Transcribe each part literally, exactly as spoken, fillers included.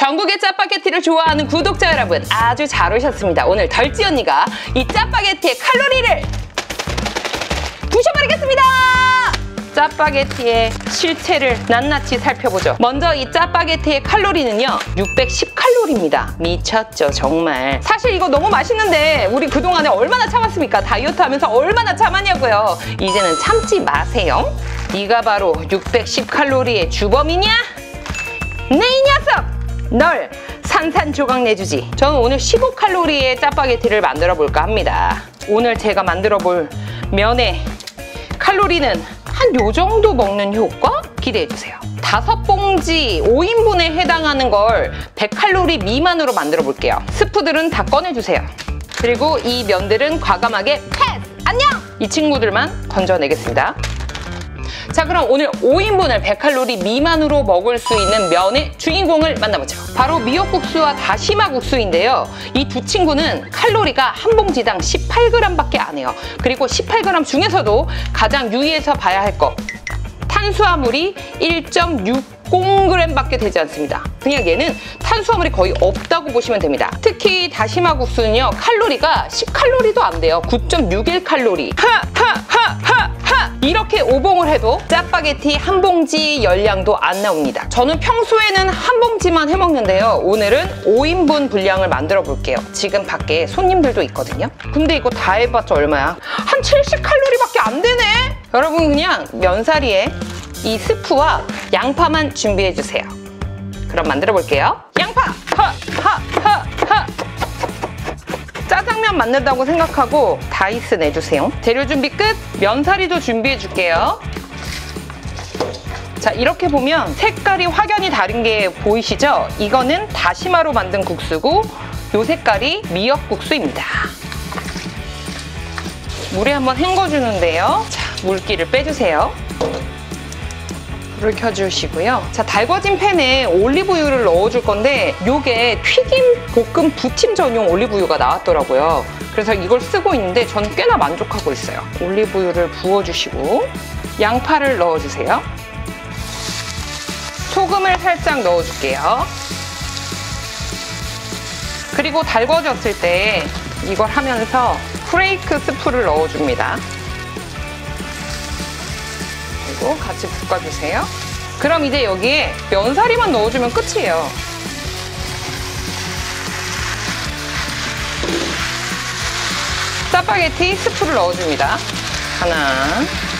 전국의 짜파게티를 좋아하는 구독자 여러분, 아주 잘 오셨습니다. 오늘 덜찌 언니가 이 짜파게티의 칼로리를 부셔버리겠습니다. 짜파게티의 실체를 낱낱이 살펴보죠. 먼저 이 짜파게티의 칼로리는요, 육백십 칼로리입니다. 미쳤죠, 정말. 사실 이거 너무 맛있는데 우리 그동안에 얼마나 참았습니까? 다이어트 하면서 얼마나 참았냐고요. 이제는 참지 마세요. 네가 바로 육백십 칼로리의 주범이냐? 네, 이 녀석! 널 산산조각 내주지. 저는 오늘 십오 칼로리의 짜파게티를 만들어 볼까 합니다. 오늘 제가 만들어 볼 면의 칼로리는 한 요 정도 먹는 효과? 기대해주세요. 다섯 봉지 오 인분에 해당하는 걸 백 칼로리 미만으로 만들어 볼게요. 스프들은 다 꺼내주세요. 그리고 이 면들은 과감하게 패스! 안녕! 이 친구들만 건져내겠습니다. 자, 그럼 오늘 오 인분을 백 칼로리 미만으로 먹을 수 있는 면의 주인공을 만나보죠. 바로 미역국수와 다시마 국수인데요. 이 두 친구는 칼로리가 한 봉지당 십팔 그램 밖에 안 해요. 그리고 십팔 그램 중에서도 가장 유의해서 봐야 할 거, 탄수화물이 일 점 육공 그램 밖에 되지 않습니다. 그냥 얘는 탄수화물이 거의 없다고 보시면 됩니다. 특히 다시마 국수는요, 칼로리가 십 칼로리도 안 돼요. 구 점 육일 칼로리. 하하하하! 이렇게 오봉을 해도 짜파게티 한 봉지 열량도 안 나옵니다. 저는 평소에는 한 봉지만 해먹는데요. 오늘은 오 인분 분량을 만들어 볼게요. 지금 밖에 손님들도 있거든요. 근데 이거 다 해봤자 얼마야? 한 칠십 칼로리밖에 안 되네? 여러분, 그냥 면사리에 이 스프와 양파만 준비해주세요. 그럼 만들어 볼게요. 양파! 하! 하! 하! 하! 짜장면 만든다고 생각하고 다이스 내주세요. 재료 준비 끝! 면사리도 준비해 줄게요. 자, 이렇게 보면 색깔이 확연히 다른 게 보이시죠? 이거는 다시마로 만든 국수고 요 색깔이 미역국수입니다. 물에 한번 헹궈주는데요. 자, 물기를 빼주세요. 불을 켜주시고요. 자, 달궈진 팬에 올리브유를 넣어줄 건데 요게 튀김, 볶음, 부침 전용 올리브유가 나왔더라고요. 그래서 이걸 쓰고 있는데 저는 꽤나 만족하고 있어요. 올리브유를 부어주시고 양파를 넣어주세요. 소금을 살짝 넣어줄게요. 그리고 달궈졌을 때 이걸 하면서 프레이크 스프를 넣어줍니다. 그리고 같이 볶아주세요. 그럼 이제 여기에 면사리만 넣어주면 끝이에요. 짜파게티 스프를 넣어줍니다. 하나.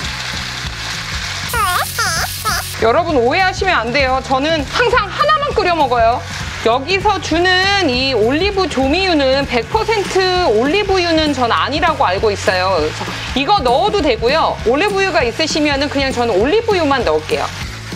여러분, 오해하시면 안 돼요. 저는 항상 하나만 끓여 먹어요. 여기서 주는 이 올리브 조미유는 백 퍼센트 올리브유는 전 아니라고 알고 있어요. 그래서 이거 넣어도 되고요. 올리브유가 있으시면 그냥 저는 올리브유만 넣을게요.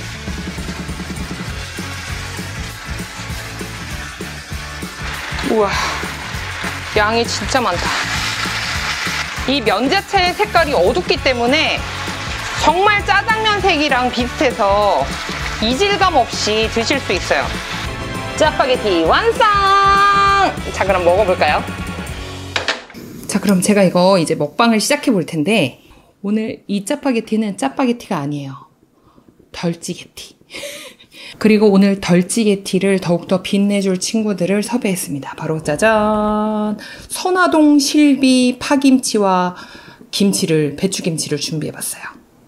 우와, 양이 진짜 많다. 이 면 자체의 색깔이 어둡기 때문에 정말 짜장면 색이랑 비슷해서 이질감 없이 드실 수 있어요. 짜파게티 완성! 자, 그럼 먹어볼까요? 자, 그럼 제가 이거 이제 먹방을 시작해 볼 텐데 오늘 이 짜파게티는 짜파게티가 아니에요. 덜찌게티. 그리고 오늘 덜찌게티를 더욱더 빛내줄 친구들을 섭외했습니다. 바로 짜잔! 선화동 실비 파김치와 김치를, 배추김치를 준비해봤어요.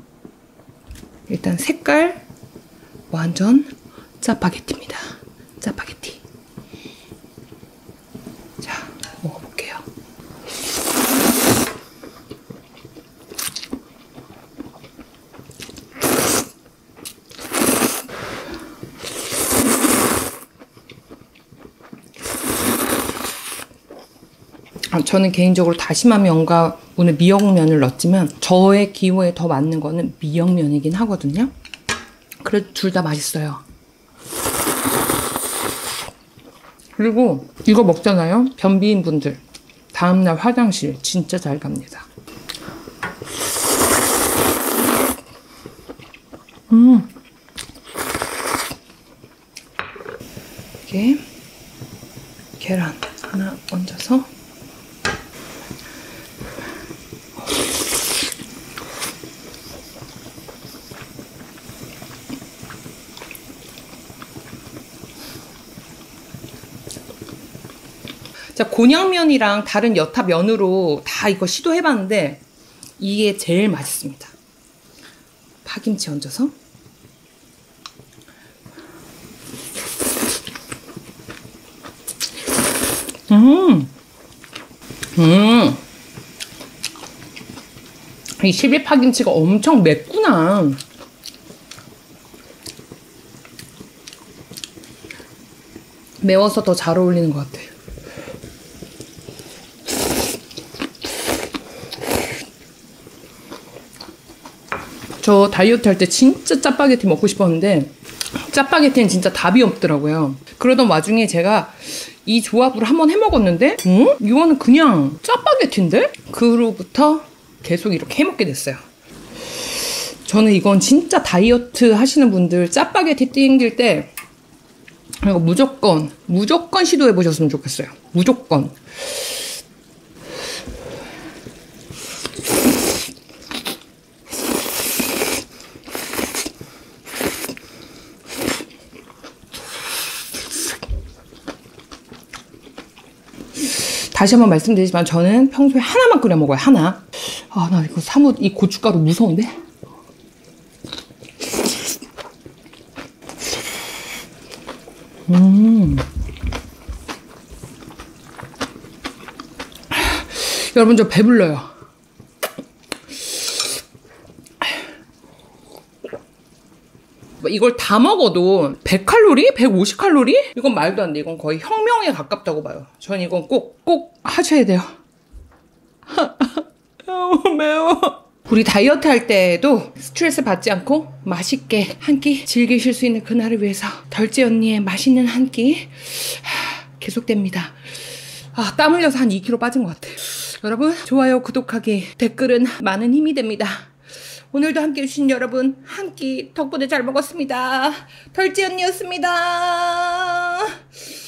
일단 색깔 완전 짜파게티입니다. 짜파게티. 자, 먹어볼게요. 아, 저는 개인적으로 다시마면과 오늘 미역면을 넣었지만 저의 기호에 더 맞는 거는 미역면이긴 하거든요. 그래도 둘 다 맛있어요. 그리고 이거 먹잖아요. 변비인 분들 다음날 화장실 진짜 잘 갑니다. 음, 이게 계란 하나 얹어서 자, 곤약면이랑 다른 여타 면으로 다 이거 시도해봤는데 이게 제일 맛있습니다. 파김치 얹어서. 음, 음, 이 십일 파김치가 엄청 맵구나. 매워서 더 잘 어울리는 것 같아. 저 다이어트 할 때 진짜 짜파게티 먹고 싶었는데 짜파게티는 진짜 답이 없더라고요. 그러던 와중에 제가 이 조합으로 한번 해먹었는데 음? 이거는 그냥 짜파게티인데? 그로부터 계속 이렇게 해먹게 됐어요. 저는 이건 진짜 다이어트 하시는 분들 짜파게티 땡길 때 이거 무조건 무조건 시도해 보셨으면 좋겠어요. 무조건. 다시 한번 말씀드리지만 저는 평소에 하나만 끓여 먹어요. 하나. 아, 나 이거 사뭇 이 고춧가루 무서운데? 음. 여러분, 저 배불러요. 이걸 다 먹어도 백 칼로리? 백오십 칼로리? 이건 말도 안 돼. 이건 거의 혁명에 가깝다고 봐요. 전 이건 꼭, 꼭 하셔야 돼요. 너무 매워. 우리 다이어트 할 때에도 스트레스 받지 않고 맛있게 한 끼 즐기실 수 있는 그날을 위해서 덜지 언니의 맛있는 한 끼 계속됩니다. 아, 땀 흘려서 한 이 킬로그램 빠진 것 같아. 여러분, 좋아요, 구독하기, 댓글은 많은 힘이 됩니다. 오늘도 함께 해주신 여러분 한 끼 덕분에 잘 먹었습니다. 덜지 언니였습니다.